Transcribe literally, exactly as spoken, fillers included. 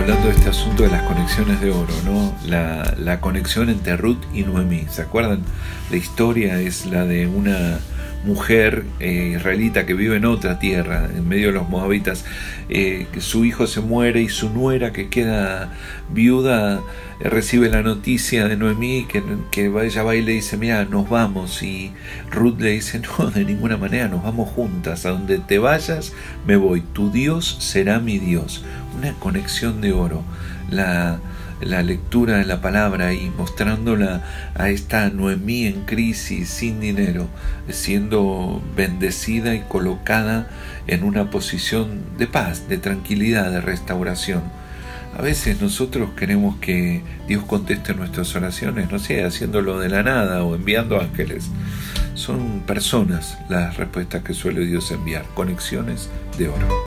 hablando de este asunto de las conexiones de oro, ¿no? La, la conexión entre Ruth y Noemí. ¿Se acuerdan? La historia es la de una mujer eh, israelita que vive en otra tierra, en medio de los moabitas, eh, que su hijo se muere y su nuera, que queda viuda, eh, recibe la noticia de Noemí que, que ella va y le dice: mira, nos vamos. Y Ruth le dice: no, de ninguna manera, nos vamos juntas, a donde te vayas me voy, tu Dios será mi Dios. Una conexión de oro. La la lectura de la palabra y mostrándola a esta Noemí en crisis, sin dinero, siendo bendecida y colocada en una posición de paz, de tranquilidad, de restauración. A veces nosotros queremos que Dios conteste nuestras oraciones, no sé, haciéndolo de la nada o enviando ángeles. Son personas las respuestas que suele Dios enviar, conexiones de oro.